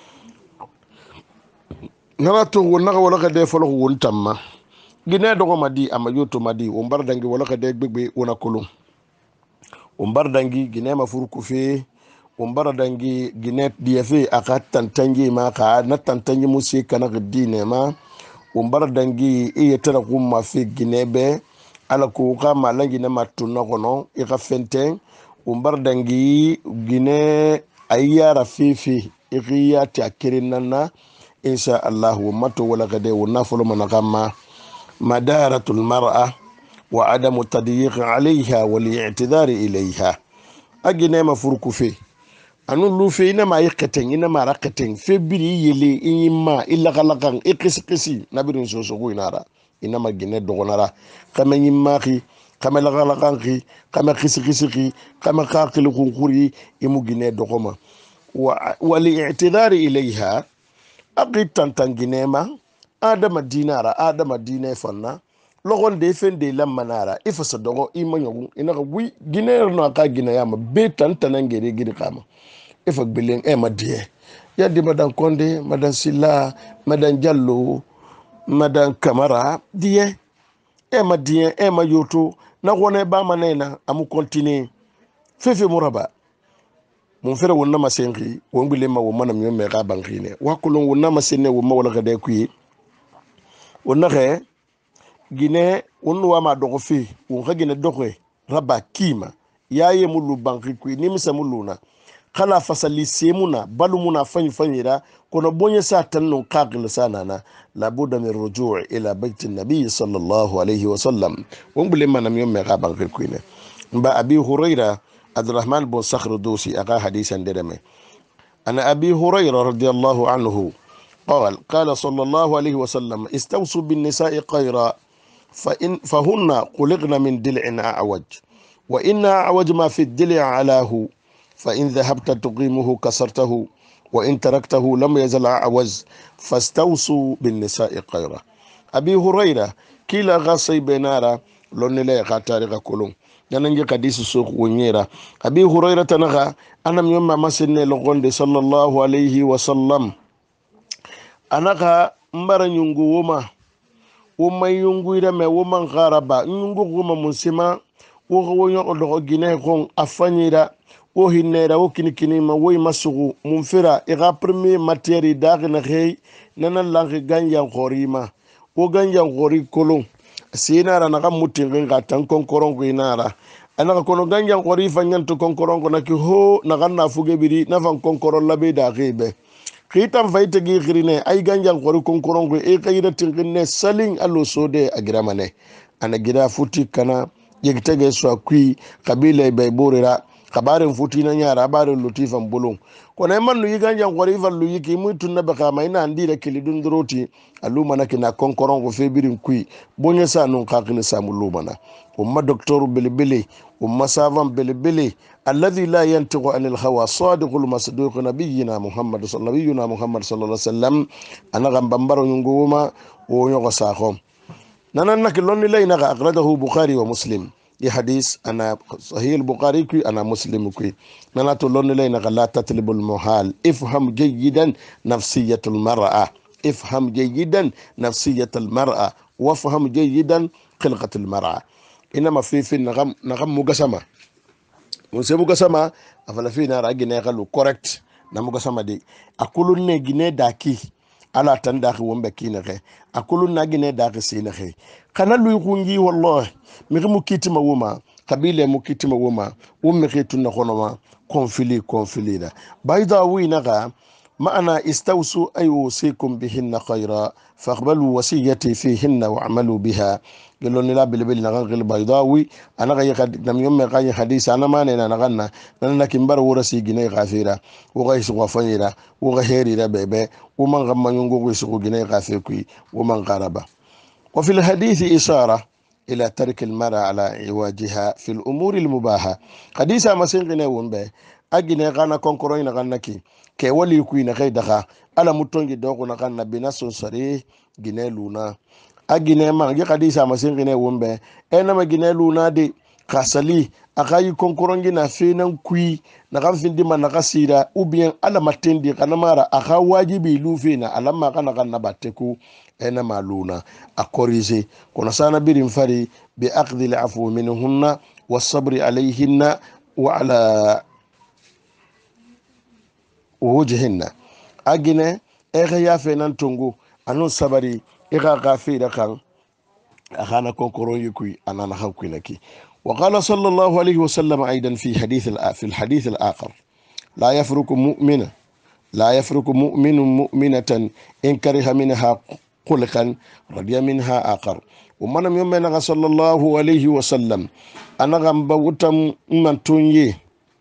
nawato wonna wala ka de folo wontamma gine dogo madi amayoto madi o bardangi wala ka de gbegbe wona kolum o bardangi gine ma furku fe o bardangi gine diafe aka tantangi ma ka na tantangi musi kana gdine ma umbar dangi iye tara kuma fi ginebe ala ko ka malangi na matuna kono e ka fente umbar dangi gine ayara fifi igiya ta kirinana insha Allah mato wala gade wona folo manakama madaratul mar'a wa adamu tadyiq alayha wal i'tidar ilayha agine mafurku fi anu lufe ina ma yiketen ina ma raketen febiri yele inma illa kalakan ikisi nabirin sosogo inara ina ma gine dogonara kama yimma ki kama lagalakan ki kama kisi kisi ki kama kakil kunkuri imu gine dogoma wa wali i'tidari ilayha aqitan tanginema adama dinara adama dine fanna logon de fende lamanara ifasa dogo imanyogu ina wi gine no ka gine yama betan tanangere gidi kama ifa gbileng e madie yadi madan Konde madan Silla madan Jallo madan Kamara die e madie e mayoto na wona ba manena amu continue fefe muraba mon fere wonna masengi won gbile ma wo manam yomme ga bankine wakulon wonna masenne wo mawala ga de kuyi wonna ge gine wonno wa ma dogo fi won ga gine dogo raba kima yaye mulu banki kuyi nimsa muluna kala fasali semuna balumuna fanyi fanyira kono bonye sa tanno qaqil sanana la budda min ruju' ila bayt an-nabi sallallahu alayhi wa sallam wombule manam yomme ga banke kuine mba abi hurayra abdurrahman bin sakhr dusi aga hadisan dedeme ana abi hurayra radiyallahu anhu قال قال صلى الله عليه وسلم استوصوا بالنساء خيرا فإن فهن خلقن من دلع أعوج وإن أعوج ما في الدلع علاه فإن ذهبت تقيمه كسرته وإن تركته لم يزل أعوج فاستوصوا بالنساء خيرا أبي هريرة كلا غصي بنارا لون لا غاتاري كلهم yanange kadisi soko wonyera abi hurayra tanaga anam yomma masenne logonde sallallahu alayhi wa sallam anaka mbara nyungu woma woma yungu ira me woma gharaba nyungu woma musima wo wonyo odo gine gon afanyira wo hinera wo kinikini ma wo masugu munfira iga premier matière dagna xey nana langi ganja khorima wo ganja khori kolon sinara naka mutinga ga tan konkorongo inara anaka kono ganja khori fanyanto konkorongo naki ho naka na fugebiri na fan konkoro labe da gebe khitam fayte gi khirine ay ganja khori konkorongo e kayira tingine saling allo sode agramane ana gira futi kana yegtege so akui kabila bay borira kabarin futi na nyara kabarin lutifan bulun kona man lu yiganja khori fan lu yiki mutu na baka mai na ndira kilidun droti aluma na kina konkorongo febirin kui bonye sa nun kakini samulumana umma doktor bilibili umma savan bilibili alladhi la yantiqu anil hawa sadiqul masduq nabiyina muhammad sallallahu muhammad sallallahu alaihi wasallam ana gambambaro nyunguma wo nyoko sako nanan nak lonni lay naka akhrajahu bukhari wa muslim ya hadith ana sahih al-bukhari ki ana muslim ki nana to lonni lay naka la tatlibul muhal ifham jayidan nafsiyatul mar'a افهم جيدا نفسية المرأة وافهم جيدا خلقة المرأة إنما في في نغم نغم مقسمة ونسي مقسمة أفلا في نار أجينا يغلو كوركت نمقسمة دي أقولوا نجينا داكي على تنداخي ومبكي نغي أقولوا نجينا داكي سينغي قنالو يقونجي والله مغي مكيتي موما قبيلة مكيتي موما ومغيتو نخونما كونفلي كونفلي دا بايدا وينغا معنى استوصوا أي أوصيكم بهن خيرا فاقبلوا وصيتي فيهن واعملوا بها قالوا لي لا بلبل نغنغ البيضاوي أنا غي قد نم يوم غي حديث أنا ما نينا نغنى لأن كمبر ورسي جنيه غافيرا وغي سقوا فنيرا وغهيري ربيبه ومن غم ينغو سقوا جنيه غافيكي ومن غربا وفي الحديث إشارة إلى ترك المرأة على عواجها في الأمور المباحة حديث ما سنغني ومبه أجنيه غانا كونكروين غنكي ke wali ku ina kai daga ala mutongi dogo na kan nabina son sare gine luna agine ma ge kadisa masin gine wombe ena ma gine luna de kasali akayi konkorongi na fenan kui na kan findi man na kasira ou bien ala matendi kana mara aka wajibi lufina ala ma kana kan na bateku ena ma luna a corriger kono sana birin fari bi aqdi al-afwu minhunna was-sabri alayhinna wa ala وجهنا أجنة إغيا فينان تونغو أنو سبري إغا غافي ركان أخانا كونكورون يكوي أنا نخاو كوينكي وقال صلى الله عليه وسلم أيضا في حديث في الحديث الآخر لا يفرق مؤمن لا يفرق مؤمن مؤمنة إن كره منها خلقا رضي منها آخر ومن يوم صلى الله عليه وسلم أنا غمبوتم من تونيه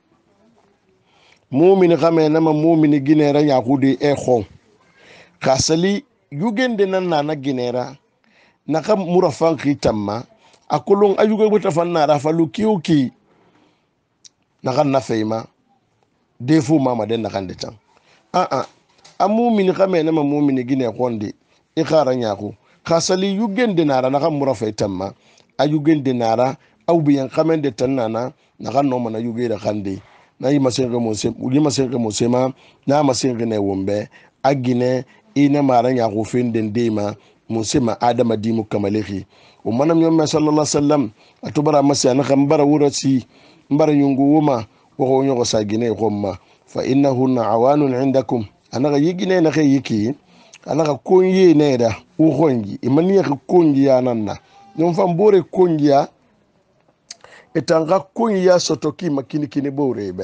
mumini kame nama mumini ginera yakudi e khon kasali yugende nan nana ginera naka murafan khitamma akulun ayugo buta fanna rafalu kiuki naka nafeima defu mama den naka ndetan a a amumini kame nama mumini gine khondi e khara nyaku kasali yugende nara naka murafa itamma ayugende nara au biyan kame de tanana naka no mana yugera khandi na yi masenga mose uli masenga mose ma na masenga ne wombe agine ina maran ya hufin den dema mose ma adama dimu kamalehi o manam yomma sallallahu alaihi wasallam atubara masa na kambara wurasi mbara yungu wuma wo nyogo sagine gomma fa innahunna awanun indakum anaga yigine na kay yiki anaga konye ne da wo hongi imani ya kongi ya nanna nyom fam bore kongi ya etanga kunya sotoki makini kini borebe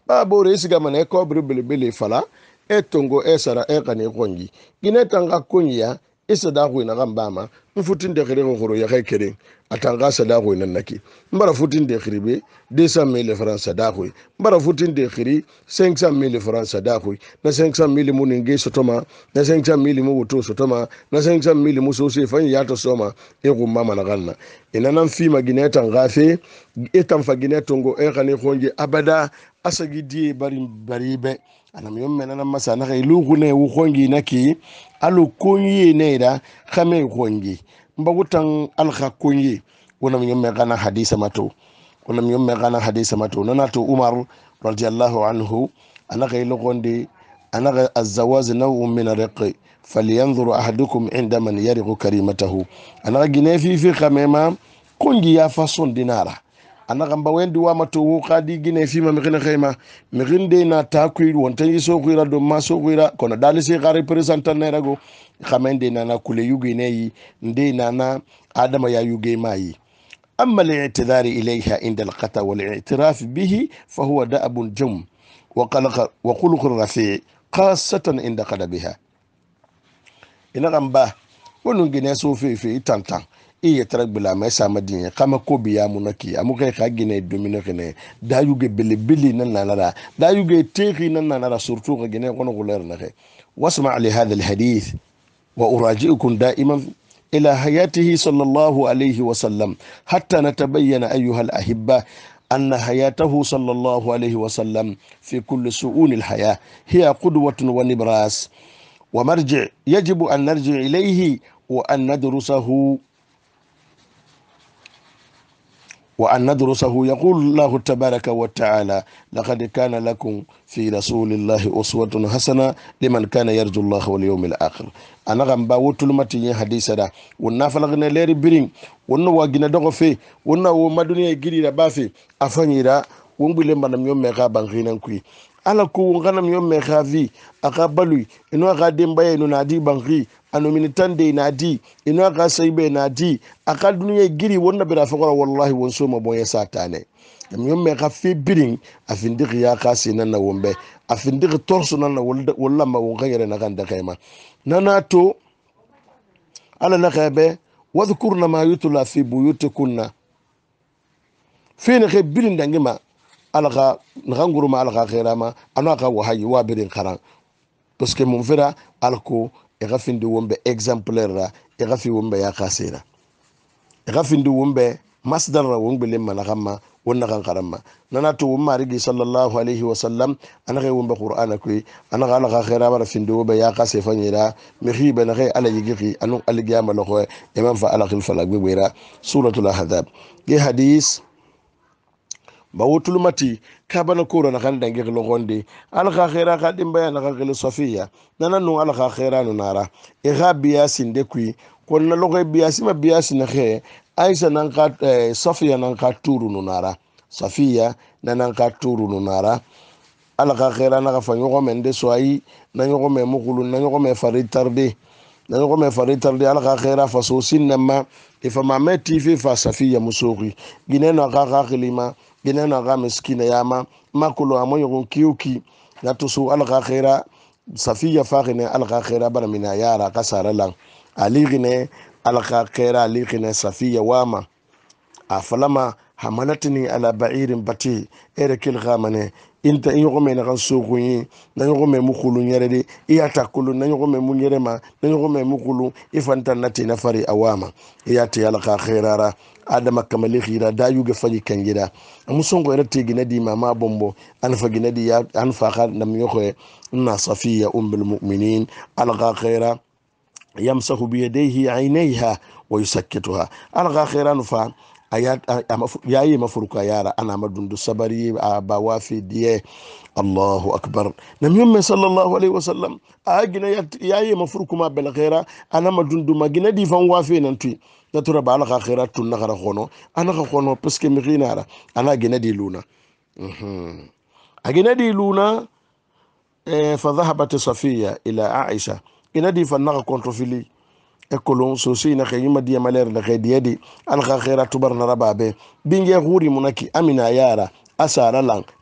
ba bore siga mane ko bere bele bele fala e tongo e sara e kane kongi gine tanga kunya isa da ko ina gambama mfutin de khere ko ya kai kere atanga sada ko ina naki mbara futin de khiribe deux cent mille francs sada ko mbara futin de khiri cinq cent mille francs sada ko na cinq cent mille mu ninge sotoma na cinq cent mille mu wuto sotoma na cinq cent mille mu so se fan ya to soma e ko mama na ganna ina nan fi magine tanga fe e tan fa gine tongo e kane kongi abada asagi die bari baribe anam yom menana masana kay lugune wu kongi naki alu konyi neida khame kongi mbagutan alkha konyi wonam yom megana hadisa mato wonam yom megana hadisa mato nanato umar radiyallahu anhu ana kay logondi ana azawaz naw'un min arqi falyanzur ahadukum inda man yariqu karimatahu ana gine fi fi khamema kongi ya façon dinara ana gamba wendi wa mato wo khadi gine fi ma mkhina khayma mkhinde na takuir wontangi so kuira do ma so kuira kono dali se ga representant ne rago khamende na na kule yugi ne yi nde na na adama ya yugi mai amma li'tidari ilayha inda al-qata wal i'tiraf bihi fa huwa da'abun jum wa qalqa wa khuluq rafi khassatan inda qadabiha ina gamba wonu gine so fe fe tantan iya taragbila mai sama dinye kama ko biya munaki amukai ka gine domino kene da yuge bele bele nan nanara da yuge teki nan nanara surtout ka gine kono guler na ke wasma li hadha al hadith wa uraji'ukum da'iman ila hayatihi sallallahu alayhi wa sallam hatta natabayyana ayyuha al ahibba أن حياته صلى الله عليه وسلم في كل شؤون الحياة هي قدوة ونبراس ومرجع يجب أن نرجع إليه وأن ندرسه وأن ندرسه. يقول الله تبارك وتعالى لقد كان لكم في رسول الله أسوة حسنة لمن كان يرجو الله واليوم الآخر. أنا غمبا وتلمتي حديث دا ونافلغنا ليري برين ونو واغنا دوغو في ونو ومدنيا غيري ربافي أفنيرا ونبلي مانام يوم ميغا بانغينان كوي ala ko nganam yom me khavi aka balui ino aka dembaye no nadi bangri ano minitande nadi ino aka saybe nadi aka duniya giri wonna bira fakora wallahi won so mo boye satane yam yom me khafi biring afindik ya khasi nan na wombe afindik torso nan na walla ma won khayre na kan da kayma nanato ala na khabe wadhkurna ma yutla fi buyutikunna fina khe biring dangima alaka nganguru ma alaka khairama anaka wahayi wa birin karan parce que mon frère alko e gafindi wombe exemplaire ra e gafi wombe ya khasira e gafindi wombe masdar ra wombe le manakama wonna kan karamma nana to wumma rigi sallallahu alaihi wasallam anaka wombe qur'ana ko anaka alaka khairama ra findi wombe ya khase fanyira mi khibe na khay ala yigi anu aligiyama lo ko e man fa alakil falak be wera suratul ahzab ge hadith bawutulmati kabana koro na kan dange logonde alaka khaira ka dimba na ka gele safiya nana no alaka khaira no nara e ga biyasin de kui kon na logo biyasi ma biyasi na khe aisha nan ka safiya nan ka turu no nara safiya nan ka turu no nara alaka khaira na ka fanyo ko mende soyi na nyoko me mukulu na nyoko me faritarde na nyoko me faritarde alaka khaira fa so sinama e fa mameti fi fa safiya musoki gineno ka ka khilima ginena ga miskina yama makulu amoyo kiuki na tusu alga khaira safiya faghine alga khaira baramina yara kasara lang aligine alga khaira aligine safiya wama afalama hamalatni ala ba'irin bati erekil ghamane inta inyo me na kan sukuyi na nyo me mukulu nyerede iyata kulu na nyo me munyerema na nyo me mukulu ifanta nati na fari awama iyati alga khairara adama kamali khira da yuga faji kangira amusongo erate ginadi mama bombo anfa ginadi ya anfa khar nam yoko na safiya ummul mu'minin alqa khaira yamsahu bi yadayhi aynayha wa yusakkituha alqa khairan fa ayat yayi mafruka yara ana madundu sabari ba wafi diye Allahu akbar nam yumme sallallahu alaihi wasallam agina yayi mafruku ma bel khaira ana madundu magina di fan wafi nan tu natura ba alaka khairat tun nakara khono anaka khono parce que mirinara ana gina di luna mhm agina di luna eh fa dhahabat safiya ila aisha ina di fan naka kontrofili ekolon sosi na khayima di maler da khaydi alaka khairat barna rababe binge khuri munaki amina yara asara lang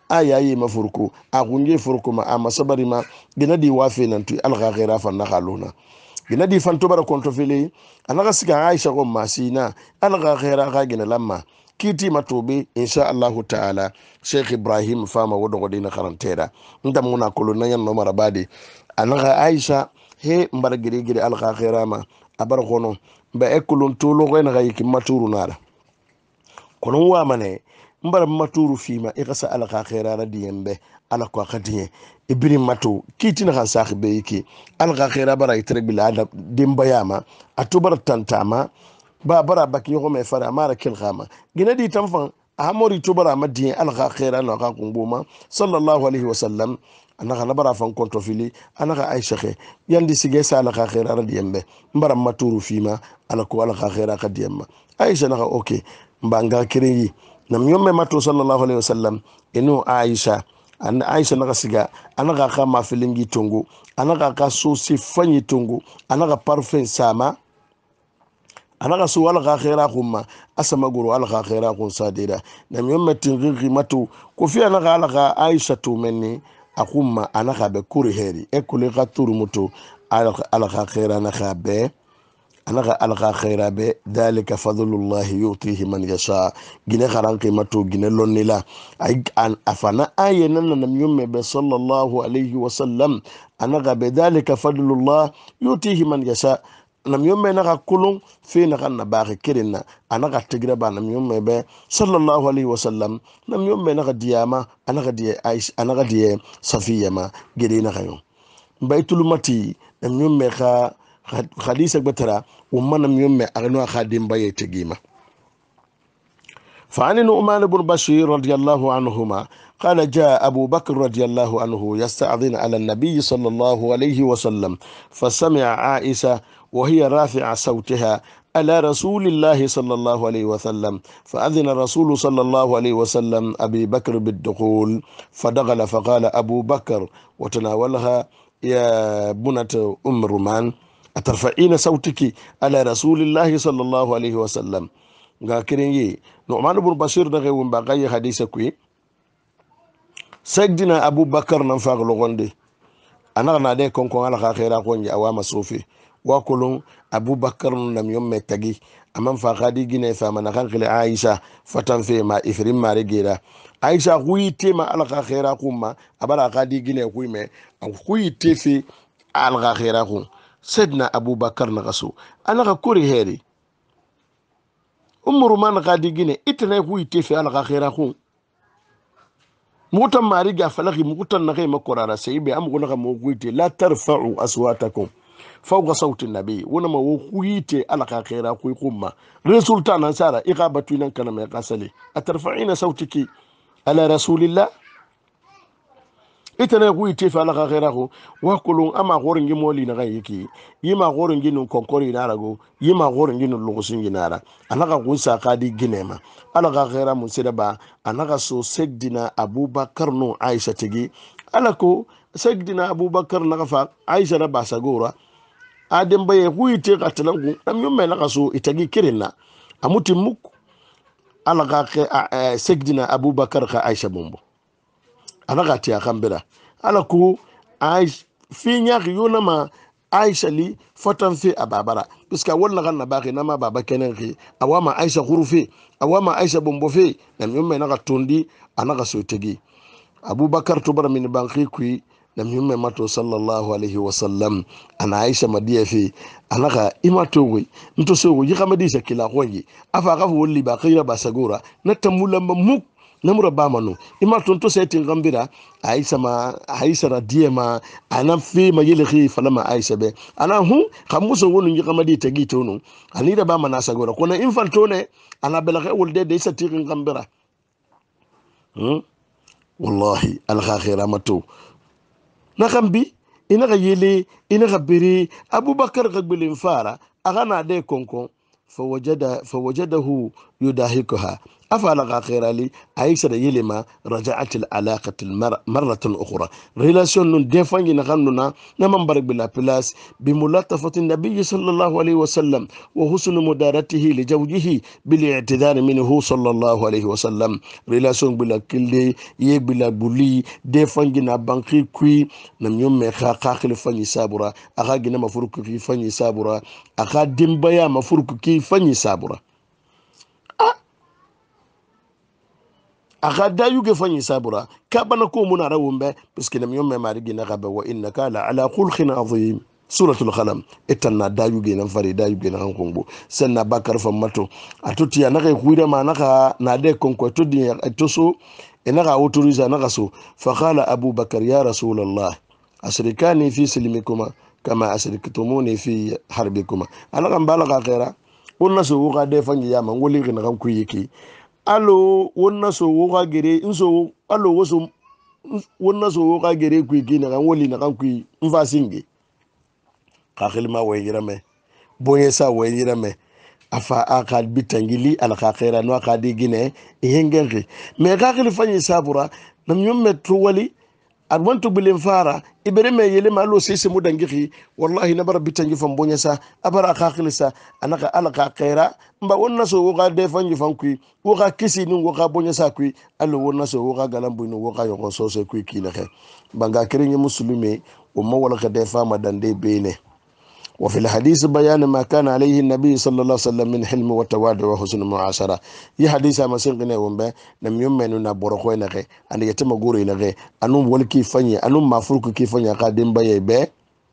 aya yi mafurku a kunje furku ma amma sabari ma gina di wafe nan tu alga khaira fa nakhaluna gina di fanto bara konto fili anaga siga Aisha ko masina alga khaira ga gina lamma kiti matobe insha Allah ta'ala Sheikh Ibrahim fama wodo godina karantera ndam muna kolona yan no marabadi anaga Aisha he mbara giri giri alga khaira ma abar kono ba ekulun tolo ko na yiki maturu nara kono wa mane mbara maturu fima ikasa alga khaira radiyembe ala ko khadiye ibrin matu kiti na kan sakhibe yiki alga khaira bara itre bilada dimbayama atubar tantama ba bara baki yo me fara mara kil khama gina di tamfan amori to bara madin alga khaira no ka kumbuma sallallahu alaihi wasallam anaka nabara fan konto fili anaka Aisha khe yandi sige sala ka khaira radiyembe mbara maturu fima ala ko alga khaira kadiyemma Aisha naka okay mbanga kiringi nam yomme matu sallallahu alaihi wasallam enu Aisha an Aisha naka siga anaka ka ma filingi tungu anaka ka sosi fanyi tungu anaka parfum sama anaka su alga khaira kuma asama guru alga khaira kun sadira nam yomme tingi matu ko fi anaka alga Aisha tu menni akuma anaka be kuri heri ekule ka turu mutu alga khaira naka be anaka alga khaira be dalika fadlullah yutihi man yasha gine kharan qimatu gine lonnila ay an afana ayenan nam yumme be sallallahu alayhi wasallam anaka be dalika fadlullah yutihi man yasha nam yumme naka kulun fi naka nabaqi kirinna anaka tigra ba nam yumme be sallallahu alayhi wasallam nam yumme naka diyama anaka diye aish anaka diye safiya ma gide naka yo baytul mati nam yumme ka حديثك بترى ومن يوم أغنوا خادم بيت جيمة. فعن نعمان بن بشير رضي الله عنهما قال جاء أبو بكر رضي الله عنه يستأذن على النبي صلى الله عليه وسلم فسمع عائشة وهي رافعة صوتها على رسول الله صلى الله عليه وسلم فأذن الرسول صلى الله عليه وسلم أبي بكر بالدخول فدخل فقال أبو بكر وتناولها يا بنت أم رومان أترفعين صوتك على رسول الله صلى الله عليه وسلم غاكرين نعمان بن بشير دغه ومباغي حديث كوي سيدنا ابو بكر نفاق لغوندي انا نادي كون كون على خيرا كون اوام صوفي وكلون ابو بكر لم يوم تغي امام فغادي غيني فما كان عائشه فتن في ما افريم ما رجيرا عائشه خويتي ما على خيرا كوما ابرا غادي غيني كويمه خويتي في على خيرا كون سيدنا أبو بكر نغسو أنا كوري هيري أمر ما نغادي جيني إتنا هو يتفي على غيره هون موتا ماريجا فلغي موتا نغي مكورارا سيبي أم غنغا موغويتي لا ترفعوا أصواتكم فوق صوت النبي ونما وغويتي على غيره هون قمة رسولتان أنسارا إغابتونا كان ميقاسلي أترفعين صوتك على رسول الله itana ku itefa la khagera ko wa kulun ama goringi moli na gayiki yima goringi no konkori na rago yima goringi no lugusingi nara anaka kunsa kadi ginema ala khagera mun sedaba anaka so segdina abubakar no aisha tigi alako segdina abubakar na fa aisha na basagora adem baye ku ite katalangu am yumme na kaso itagi kirinna amuti muk ala khagera segdina abubakar ka aisha bombo anaka tiya kambira alaku aish fi nyaaki yona ma aisha li fotan fi ababara puisque wonna kan na baki nama baba kenen ki awama aisha khurufi awama aisha bombo fi nam yumme naka tondi anaka sotegi abubakar tubara min banki kui nam yumme mato sallallahu alaihi wasallam ana aisha madiya fi anaka imato wi nto so wi khamadi sa kila khonji afa ka wolli ba khira basagura natamula muk namura bamanu ima tonto setin gambira aisha ma aisha radiyema ana fi ma yelhi falama aisha be ana hu khamuso wonu ngi kamadi tagi tonu anira bama na sagora kona infantone ana belaghe wolde de setin gambira hmm wallahi al khakhira matu nakambi ina ga yele ina ga biri abubakar gbilin fara agana de konkon فوجد فوجده يداهكها أفعل خيرالي عيسى يلما رجعت العلاقة المرة مرة أخرى ريلاسيون ديفاني نغنونا نمن برك بلا بلاس بملاطفة النبي صلى الله عليه وسلم وحسن مدارته لزوجه بالاعتذار منه صلى الله عليه وسلم ريلاسيون بلا كلي يه بلا بولي ديفاني نبانكي كوي نم يوم خا خاخل فاني سابورا أخا جنا مفروك كي فاني سابورا أخا دمبايا مفروك كي فاني سابورا akada yuge fanyi sabura kabana ko muna rawumbe piske nam yomme mari gina gabe wa innaka la ala khulqin azim suratul qalam itanna da yuge nan fari da yuge nan kongo sanna bakar famato atuti ya naka kuira ma naka na de konko to di atoso enaka autoriza naka so fa qala abu bakar ya rasulullah asrikani fi silmikuma kama asriktumuni fi harbikuma alaka mbala ka khaira wonna so ga de fanyi ya man woli gina kan kuyiki alo wonna so woka gere nso alo woso wonna so woka gere ku gina kan woli na kan ku mfa singe ka khilma wayira me boye sa wayira me afa aka bitangili al khaira no aka di gine ihengenge me ka khil fanyi sabura nam nyomme to wali arwantu bilen fara ibere me yele malo sese mudangi wallahi nabara bitangi fam bonya sa abara khakhilisa anaka alaka khaira mba wonna so woga de fanji fankui woga kisi ni woga bonya sa kui allo wonna so woga galambu ni woga yoko so so kui kina khe banga kirinye muslimi o mawala ka de fama dande bene وفي الحديث بيان ما كان عليه النبي صلى الله عليه وسلم من حلم وتواضع وحسن المعاشرة يا حديث ما سنقنا ومبا نم يومنا نبورخو نغي ان يتم غوري نغي انو ولكي فني انو مافروك كي فني قادم باي به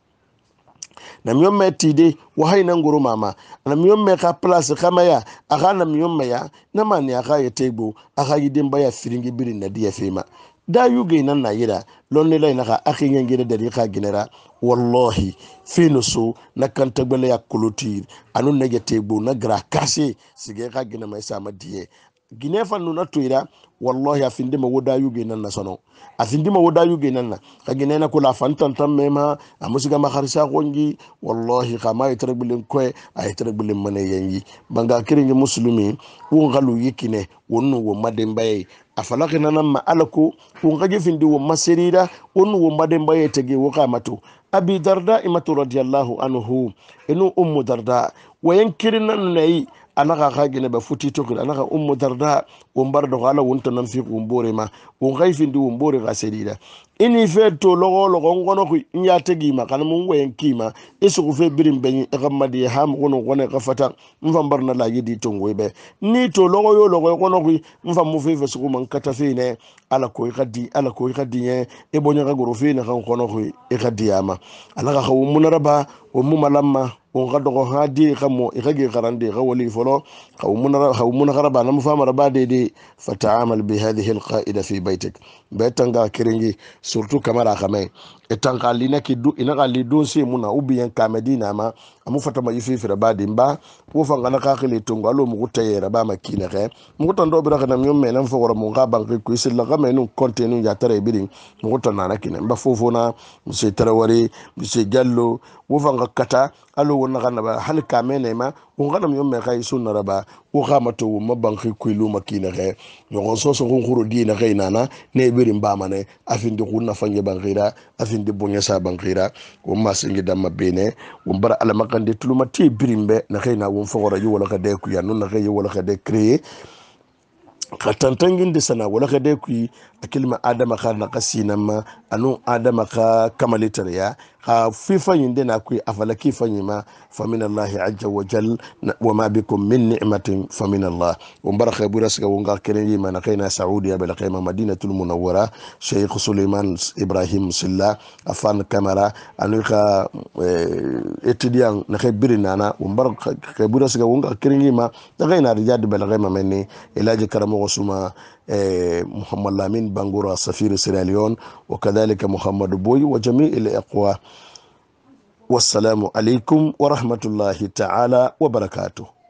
نم يوم تيدي وهي نغورو ماما نم يوم ka place kama ya aga nam yom ya namani aga yetebo aga yidem baya firingi birin na dia fema da yuge nan na yira lonne lay naka akhi ngere dari ka ginera wallahi finusu na kanta gbele ya kulutir anu na yetebo na gra kase sige ka gina mai sama die ginefa nu na tuira wallahi afinde ma woda yuge nan na sono afinde ma woda yuge nan na ka ginena kula fantan tamema amusiga ma kharisa gongi wallahi kama yitrabulin ko ay yitrabulin mane yangi banga kiringe muslimi wo ngalu yikine wonno wo madembaye afalakina namma alako wo ngaje findi wo masirida wonno wo madembaye tege wo kamato abi darda imatu radiyallahu anhu inu ummu darda wayankirina nayi anaka khagine ba futi tokul anaka ummu darda umbar do ala wonta nan fi umbore ma won khayfi ndi umbore ga sedida ini fe to logo logo ngono ku nya tegi ma kan mun wayen kima isu ku fe birim ben gamadi ham gono gone ka fata mfa barna la yidi to ngoybe ni to logo yo logo ngono ku mfa mu fe fe su man kata fe ne ala ko ikadi ala ko ikadi ye e bonya ga goro fe ne kan ngono ku ikadi yama anaka khawu munaraba o mu malamma on ga dogo hadi khamo ikage garande ga wali folo khawmuna khawmuna garaba nam fama raba de fata'amal bi hadhihi alqa'ida fi baytik betanga kiringi surtout kamara khame etanga lina kidu ina ga lidon se muna ubiyan ka medina ma amu fatama yifi fi raba de mba wo fanga na ka khile tungo alo mu gutayera ba makina khe mu gutando bi rakana mi yomme nan fo wora mu ga banki ku isilla ga menu contenu ya tare bidin mu gutana na kine mba fofona monsieur Tarawari monsieur Diallo wo fanga kata alo wona kana ba hal kamene ma wo ngana mi yomme kay sunna raba wo khamato wo mabanki ku lu makina khe yo so so nguru dina kay nana ne birim ba mane afindi kunna fanye bangira afindi bonya sa bangira wo masingi damma bene wo bara ala makande tuluma ti birimbe na kay na wo fawara yu wala ka de ku ya non na kay wala ka de créer katantangin de sana wala ka de ku akilma adama ka na kasina ma anu adama ka kamalitar ya ha fifa yinde na ku afala kifa yima fa min allah azza wa jal wa ma bikum min ni'matin fa min allah wa baraka burasga wonga kenen yima na kayna saudiya bal qayma madinatul munawwara sheikh sulaiman ibrahim silla afan kamara anu ka étudiant na khabirina na wa baraka burasga wonga kenen yima da kayna rijad bal qayma menni ilaji karamo suma محمد لامين بانغورا سفير سيراليون وكذلك محمد بوي وجميع الأقوى والسلام عليكم ورحمة الله تعالى وبركاته.